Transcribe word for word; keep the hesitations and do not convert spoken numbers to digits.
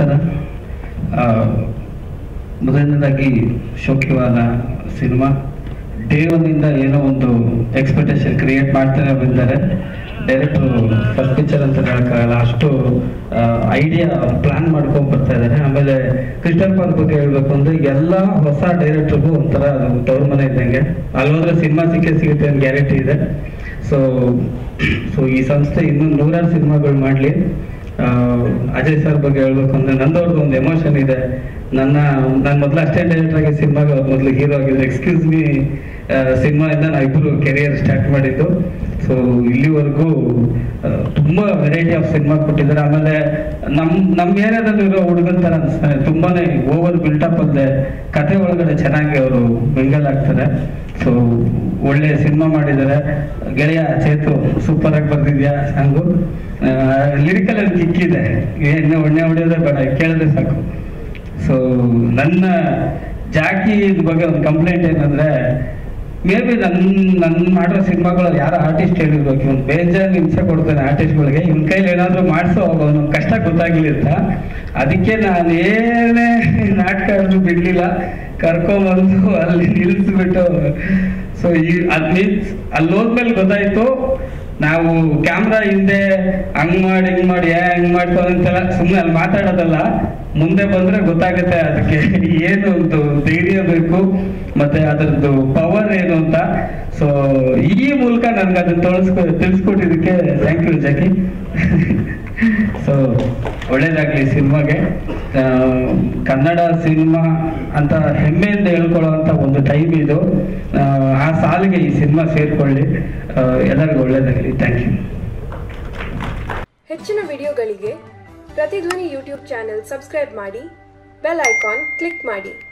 ನಮಸ್ಕಾರ. ಮೊದಲನೇದಾಗಿ Shokiwala cinema day ಒನ್ನಿಂದ ಏನೋ ಒಂದು ಎಕ್ಸ್ಪೆಕ್ಟೇಷನ್ ಕ್ರಿಯೇಟ್ ಮಾಡ್ತಾನೆ ಬಂದಿದ್ದಾರೆ. ಡೈರೆಕ್ಟ್ರು ಫಸ್ಟ್ ಪಿಕ್ಚರ್ ಅಂತ ಹೇಳೋಕ್ಕಾಗಲ್ಲ, ಅಷ್ಟು ಐಡಿಯಾ ಪ್ಲಾನ್ ಮಾಡ್ಕೊಂಡು ಬರ್ತಾ ಇದ್ದಾರೆ. ಆಮೇಲೆ ಕ್ರಿಸ್ಟಲ್ ಪಾರ್ಕ್ ಬಗ್ಗೆ ಹೇಳ್ಬೇಕು ಅಂದ್ರೆ ಎಲ್ಲ ಹೊಸ ಡೈರೆಕ್ಟ್ರಿಗೂ ಒಂಥರ ತವ್ರ ಮನೆ ಇದ್ದಂಗೆ, ಅಲ್ಲೋದ್ರೆ ಸಿನಿಮಾ ಸಿಕ್ಕೇ ಸಿಗುತ್ತೆ ಅಂತ ಗ್ಯಾರಂಟಿ ಇದೆ. ಸೊ ಸೊ ಈ ಸಂಸ್ಥೆ ಇನ್ನೂ ನೂರಾರು ಸಿನಿಮಾಗಳು ಮಾಡಲಿ. ಅಜಯ್ ಸರ್ ಬಗ್ಗೆ ಹೇಳ್ಬೇಕು ಅಂದ್ರೆ ನಂದವ್ರದ್ದು ಒಂದು ಎಮೋಷನ್ ಇದೆ. ನನ್ನ ನಾನು ಮೊದಲು ಅಷ್ಟೇ ಡೈರೆಕ್ಟರ್ ಆಗಿ ಸಿನಿಮಾಗೆ ಅವ್ರು ಮೊದಲು ಹೀರೋ ಆಗಿದ್ರು. ಎಕ್ಸ್ಕ್ಯೂಸ್ ಮೀ ಸಿನಿಮಾಯಿಂದ ನಾವಿಬ್ಬರು ಕೆರಿಯರ್ ಸ್ಟಾರ್ಟ್ ಮಾಡಿದ್ದು. ಸೊ ಇಲ್ಲಿವರೆಗೂ ತುಂಬಾ ವೆರೈಟಿ ಆಫ್ ಸಿನಿಮಾ ಕೊಟ್ಟಿದ್ದಾರೆ. ಆಮೇಲೆ ನಮ್ ನಮ್ಮ ಏರಿಯಾದಲ್ಲಿರೋ ಹುಡುಗನ ಥರ ಅನಿಸ್ತಾರೆ, ತುಂಬಾನೇ ಓವರ್ ಬಿಲ್ಟಪ್ ಅಲ್ಲದೆ ಕತೆ ಒಳಗಡೆ ಚೆನ್ನಾಗಿ ಅವರು ಮಿಂಗಲ್ ಆಗ್ತಾರೆ. ಸೊ ಒಳ್ಳೆ ಸಿನಿಮಾ ಮಾಡಿದ್ದಾರೆ. ಗೆಳೆಯ ಚೇತು ಸೂಪರ್ ಆಗಿ ಬರ್ದಿದ್ಯಾ ಸಾಂಗು, ಲಿರಿಕಲ್ ಅಲ್ಲಿ ಕಿಕ್ಕಿದೆ, ಎಣ್ಣೆ ಒಣ್ಣೆ ಹೊಡೆಯೋದೇ ಬೇಡ, ಕೇಳಿದ್ರೆ ಸಾಕು. ಸೊ ನನ್ನ ಜಾಕಿ ಬಗ್ಗೆ ಒಂದು ಕಂಪ್ಲೇಂಟ್ ಏನಂದ್ರೆ, ಮೇ ಬಿ ನನ್ನ ನನ್ನ ಮಾಡಿರೋ ಸಿನಿಮಾಗಳಲ್ಲಿ ಯಾರೋ ಆರ್ಟಿಸ್ಟ್ ಹೇಳಿರ್ಬೇಕು, ಇವ್ನು ಬೇಜಾನ್ ಹಿಂಸೆ ಕೊಡ್ತಾನೆ ಆರ್ಟಿಸ್ಟ್ಗಳಿಗೆ, ಇವ್ನ ಕೈಲಿ ಏನಾದರೂ ಮಾಡಿಸೋ ಹೋಗೋದು ನಮ್ಗೆ ಕಷ್ಟ ಗೊತ್ತಾಗ್ಲಿ ಅಂತ. ಅದಕ್ಕೆ ನಾನು ಏನೇ ನಾಟಕ ಆದ್ರೂ ಬಿಡ್ಲಿಲ್ಲ, ಕರ್ಕೊಂಬಂದು ಅಲ್ಲಿ ನಿಲ್ಲಿಸ್ಬಿಟ್ಟು. ಸೊ ಈ ಅದ್ ಮೀನ್ಸ್ ಅಲ್ಲಿ ಹೋದ್ಮೇಲೆ ಗೊತ್ತಾಯ್ತು, ನಾವು ಕ್ಯಾಮ್ರಾ ಹಿಂದೆ ಹಂಗ್ ಮಾಡಿ ಹಿಂಗ್ ಮಾಡಿ ಯಾ ಹಿಂಗ್ ಮಾಡ್ತಾವ ಅಂತೆಲ್ಲ ಸುಮ್ಮನೆ ಅಲ್ಲಿ ಮಾತಾಡೋದಲ್ಲ, ಮುಂದೆ ಬಂದ್ರೆ ಗೊತ್ತಾಗುತ್ತೆ ಅದಕ್ಕೆ ಏನು ಒಂದು ಧೈರ್ಯ ಬೇಕು ಮತ್ತೆ ಅದರದ್ದು ಪವರ್ ಏನು ಅಂತ. ಸೊ ಈ ಮೂಲಕ ನನ್ಗೆ ಅದನ್ನ ತೋರಿಸ್ಕೊ ತಿಳಿಸ್ಕೊಟ್ಟಿದ್ದಕ್ಕೆ ಥ್ಯಾಂಕ್ ಯು ಜಾಕಿ. ಸೊ ಒಳ್ಳೇದಾಗ್ಲಿ ಸಿನಿಮಾಗೆ. ಕನ್ನಡ ಸಿನಿಮಾ ಅಂತ ಹೆಮ್ಮೆಯಿಂದ ಹೇಳ್ಕೊಳ್ಳುವಂತ ಒಂದು ಟೈಮ್ ಇದು. ಆ ಸಾಲಿಗೆ ಈ ಸಿನಿಮಾ ಸೇರ್ಕೊಳ್ಳಿ, ಎಲ್ಲರಿಗೂ ಒಳ್ಳೇದಾಗಲಿ. Thank you. ಹೆಚ್ಚಿನ ವಿಡಿಯೋಗಳಿಗೆ ಪ್ರತಿಧ್ವನಿ ಯೂಟ್ಯೂಬ್ ಚಾನೆಲ್ ಸಬ್ಸ್ಕ್ರೈಬ್ ಮಾಡಿ, ಬೆಲ್ ಐಕಾನ್ ಕ್ಲಿಕ್ ಮಾಡಿ.